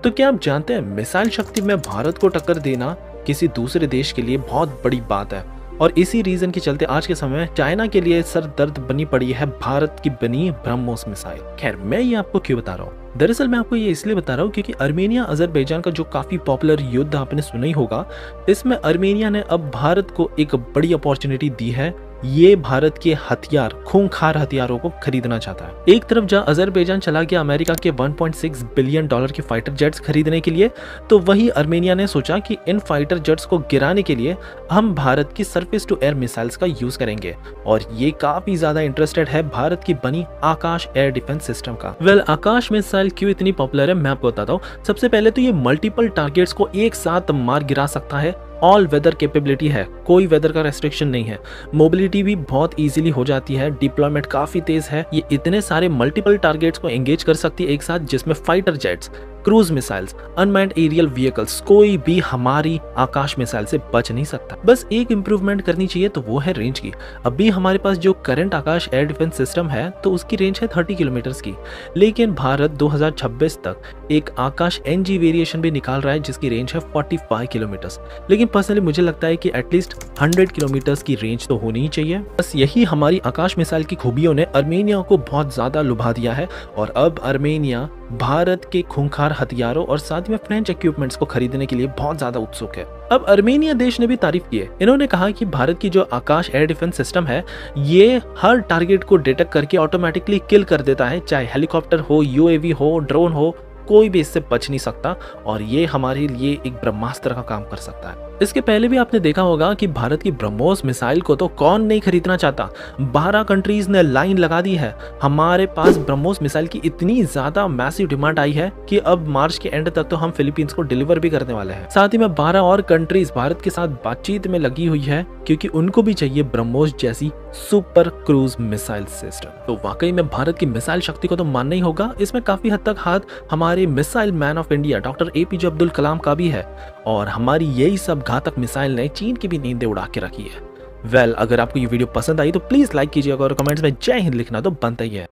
तो क्या आप जानते हैं मिसाइल शक्ति में भारत को टक्कर देना किसी दूसरे देश के लिए बहुत बड़ी बात है और इसी रीजन के चलते आज के समय में चाइना के लिए सर दर्द बनी पड़ी है भारत की बनी ब्रह्मोस मिसाइल। खैर मैं ये आपको क्यों बता रहा हूँ, दरअसल मैं आपको ये इसलिए बता रहा हूँ क्योंकि अर्मेनिया अजरबैजान का जो काफी पॉपुलर युद्ध आपने सुना ही होगा, इसमें अर्मेनिया ने अब भारत को एक बड़ी अपॉर्चुनिटी दी है। ये भारत के हथियार, खूंखार हथियारों को खरीदना चाहता है। एक तरफ जहां अजरबैजान चला गया अमेरिका के 1.6 बिलियन डॉलर के फाइटर जेट्स खरीदने के लिए, तो वही अर्मेनिया ने सोचा कि इन फाइटर जेट्स को गिराने के लिए हम भारत की सरफेस टू एयर मिसाइल्स का यूज करेंगे और ये काफी ज्यादा इंटरेस्टेड है भारत की बनी आकाश एयर डिफेंस सिस्टम का। आकाश मिसाइल क्यों इतनी पॉपुलर है मैं आपको बताता हूँ। सबसे पहले तो ये मल्टीपल टारगेट्स को एक साथ मार गिरा सकता है, ऑल वेदर कैपेबिलिटी है, कोई वेदर का रेस्ट्रिक्शन नहीं है, मोबिलिटी भी बहुत इजीली हो जाती है, डिप्लॉयमेंट काफी तेज है। ये इतने सारे मल्टीपल टारगेट्स को एंगेज कर सकती है एक साथ, जिसमें fighter jets, cruise missiles, unmanned aerial vehicles, कोई भी हमारी आकाश मिसाइल से बच नहीं सकता। बस एक इंप्रूवमेंट करनी चाहिए तो वो है रेंज की। अभी हमारे पास जो current Akash air defence system है तो उसकी रेंज है 30 किलोमीटर की, लेकिन भारत 2026 तक एक आकाश एनजी वेरिएशन भी निकाल रहा है जिसकी रेंज है 45 किलोमीटर। लेकिन पर्सनली मुझे लगता है कि एटलीस्ट 100 किलोमीटर की रेंज तो होनी ही चाहिए। बस यही हमारी आकाश मिसाइल की खूबियों ने अर्मेनिया को बहुत ज्यादा लुभा दिया है और अब अर्मेनिया भारत के खूंखार हथियारों और साथ में फ्रेंच इक्विपमेंट्स को खरीदने के लिए बहुत ज्यादा उत्सुक है। अब अर्मेनिया देश ने भी तारीफ की है। इन्होंने कहा कि भारत की जो आकाश एयर डिफेंस सिस्टम है ये हर टारगेट को डिटेक्ट करके ऑटोमेटिकली किल कर देता है, चाहे हेलीकॉप्टर हो, यूएवी हो, ड्रोन हो, कोई भी इससे बच नहीं सकता और ये हमारे लिए एक ब्रह्मास्त्र का काम कर सकता है। इसके पहले भी आपने देखा होगा कि भारत की ब्रह्मोस मिसाइल को तो कौन नहीं खरीदना चाहता। 12 कंट्रीज ने लाइन लगा दी है। हमारे पास ब्रह्मोस मिसाइल की इतनी ज्यादा मैसिव डिमांड आई है कि अब मार्च के एंड तक तो हम फिलीपींस को डिलीवर भी करने वाले हैं। साथ ही में 12 और कंट्रीज भारत के साथ बातचीत में लगी हुई है क्योंकि उनको भी चाहिए ब्रह्मोस जैसी सुपर क्रूज मिसाइल सिस्टम। तो वाकई में भारत की मिसाइल शक्ति को तो मानना ही होगा। इसमें काफी हद तक हाथ हमारे missile man of India doctor APJ Abdul Kalam का भी है और हमारी यही सब घातक मिसाइल ने चीन की भी नींदें उड़ा के रखी है। अगर आपको ये वीडियो पसंद आई तो प्लीज लाइक कीजिएगा और कमेंट्स में जय हिंद लिखना तो बनता ही है।